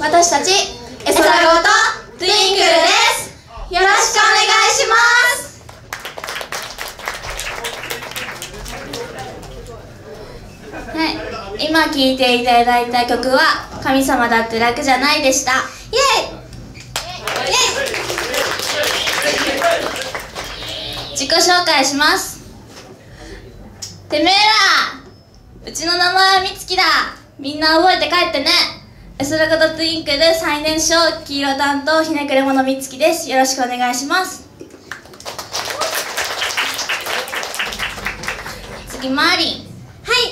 私たちエソラゴとトゥインクルです。よろしくお願いします。はい、今聴いていただいた曲は「神様だって楽じゃない」でした。イエイイエイ。自己紹介します。てめえら、うちの名前はみつきだ。みんな覚えて帰ってね。エソラゴとトゥインクル最年少黄色担当ひねくれ者みつきです。よろしくお願いします。次マーリン。 はい、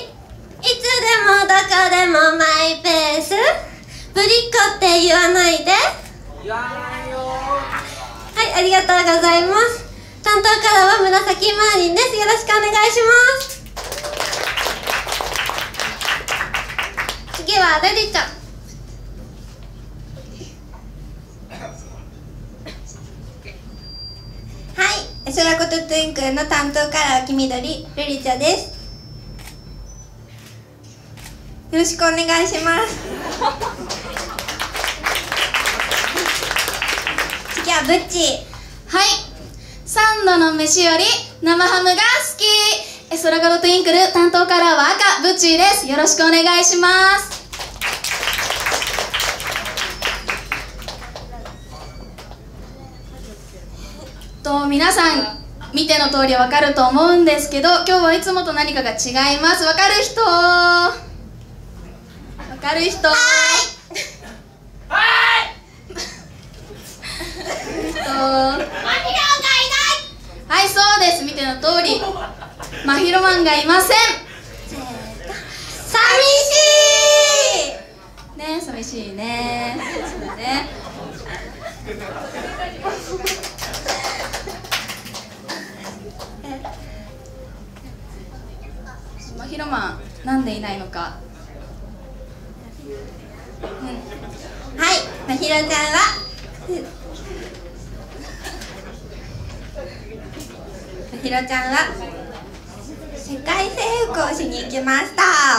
いつでもどこでもマイペース。ぶりっ子って言わないで。言わないよ。はい、ありがとうございます。担当からは紫マーリンです。よろしくお願いします。次はルリちゃん。はい、エソラゴとトゥインクルの担当カラー黄緑ルリちゃんです。よろしくお願いします。次はブッチ。 はい、3度の飯より生ハムが好き。エソラゴとトゥインクル担当カラーは赤ブッチーです。よろしくお願いします。皆さん見ての通り分かると思うんですけど、今日はいつもと何かが違います。分かる人？分かる人？はい、そうです。見ての通り真宙マンがいません。 寂しいね、寂しいね。そうね。真宙マンなんでいないのか。 はい、真宙ちゃんは真宙ちゃんは世界征服をしに行きました。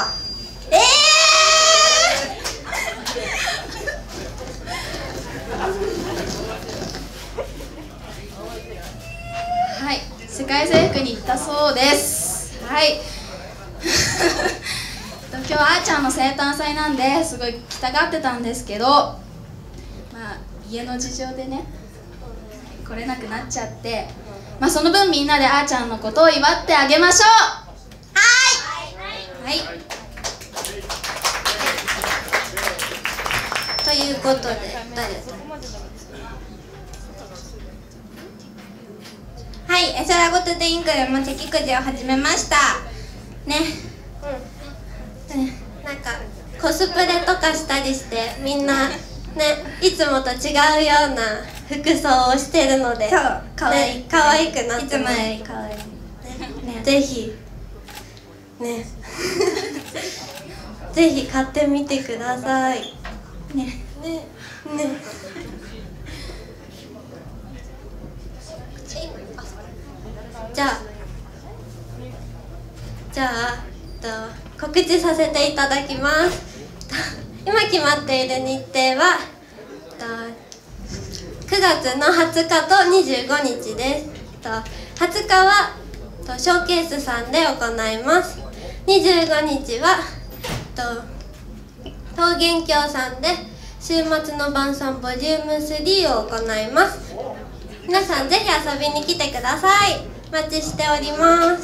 はい、世界征服に行ったそうです。はい。今日はあーちゃんの生誕祭なんですごい来たがってたんですけど、まあ家の事情でね来れなくなっちゃって、まあその分みんなであーちゃんのことを祝ってあげましょう。はい、はい、 ということではい、エソラゴとトゥインクルもチェキくじを始めましたね。なんかコスプレとかしたりしてみんなね、いつもと違うような服装をしてるので、そう、かわいい、かわいくなってます。いつもよりかわいいね。ぜひねぜひ買ってみてくださいね。じゃあ告知させていただきます。今決まっている日程は9月の20日と25日です。20日はショーケースさんで行います。25日は桃源郷さんで週末の晩餐ボリューム3を行います。皆さんぜひ遊びに来てください。お待ちしております。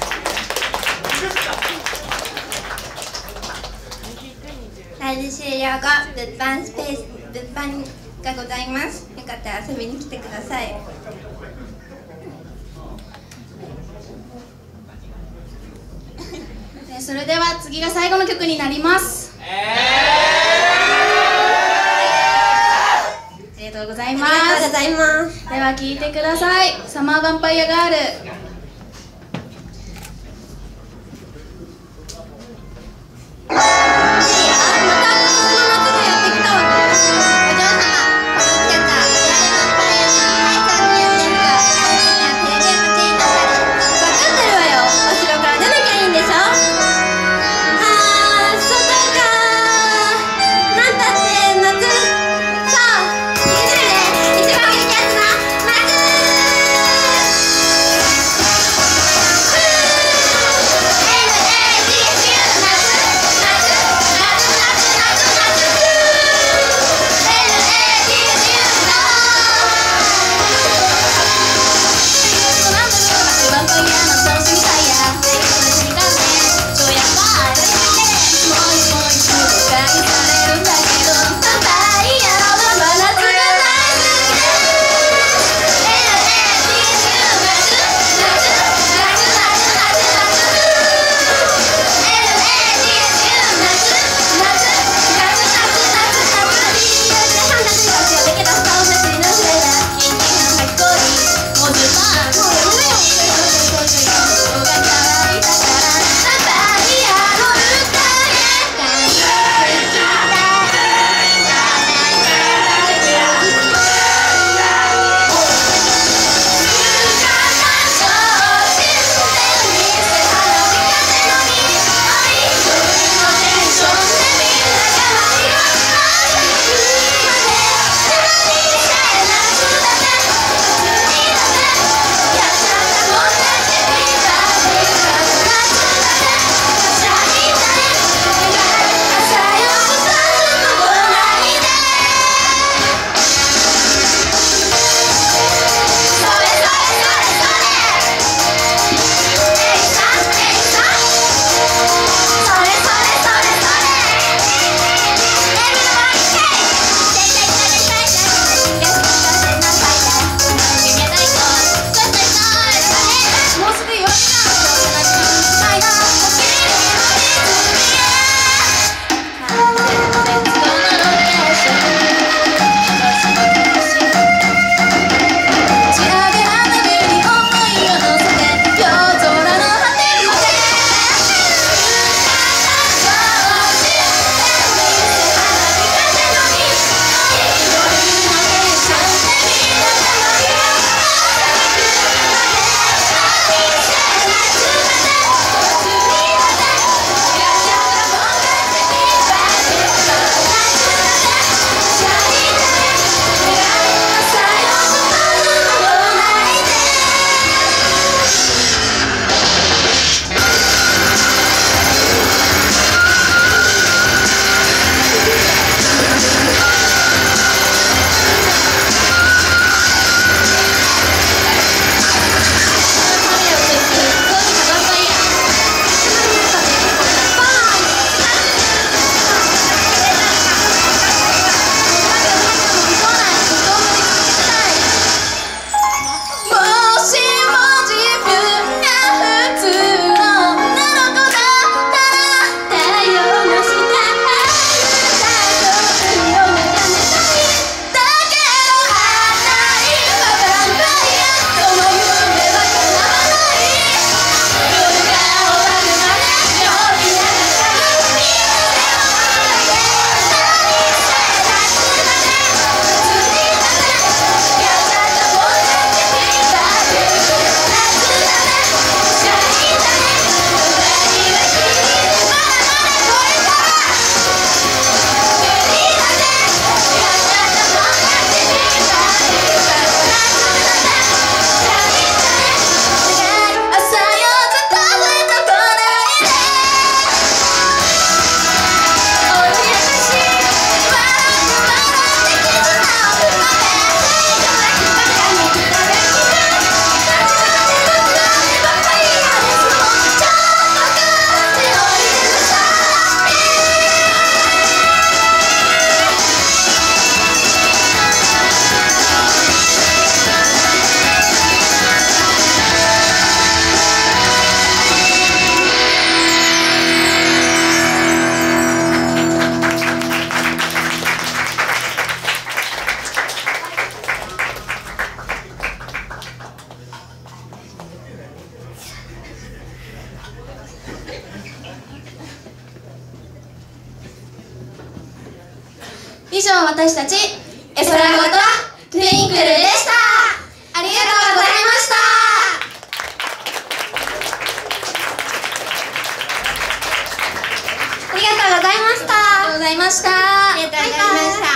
ライブ終了後、物販スペース、物販がございます。よかったら遊びに来てください。 それでは次が最後の曲になります。ありがとうございます。ありがとうございます。では聴いてください。サマーヴァンパイアガール。 夏以上、私たちエソラゴとトゥインクルでした。ありがとうございました。 ありがとうございました。 ありがとうございました。 ありがとうございました。